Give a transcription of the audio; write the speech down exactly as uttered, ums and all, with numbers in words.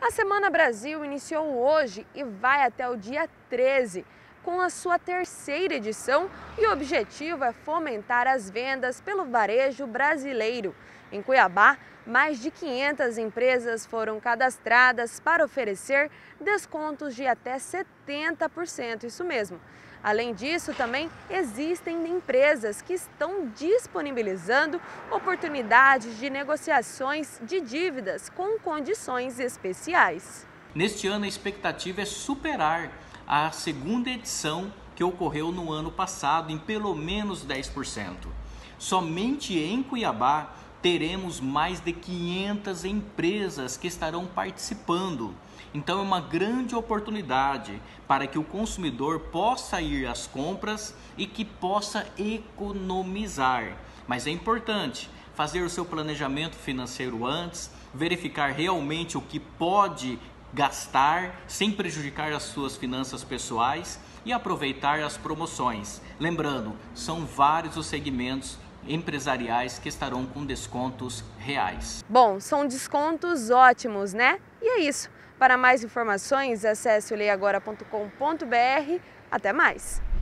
A Semana Brasil iniciou hoje e vai até o dia treze, com a sua terceira edição, e o objetivo é fomentar as vendas pelo varejo brasileiro. Em Cuiabá, mais de quinhentas empresas foram cadastradas para oferecer descontos de até setenta por cento, isso mesmo. Além disso, também existem empresas que estão disponibilizando oportunidades de negociações de dívidas com condições especiais. Neste ano, a expectativa é superar a segunda edição que ocorreu no ano passado em pelo menos dez por cento. Somente em Cuiabá teremos mais de quinhentas empresas que estarão participando. Então é uma grande oportunidade para que o consumidor possa ir às compras e que possa economizar. Mas é importante fazer o seu planejamento financeiro antes, verificar realmente o que pode gastar sem prejudicar as suas finanças pessoais e aproveitar as promoções. Lembrando, são vários os segmentos empresariais que estarão com descontos reais. Bom, são descontos ótimos, né? E é isso. Para mais informações, acesse o lei agora ponto com ponto br. Até mais!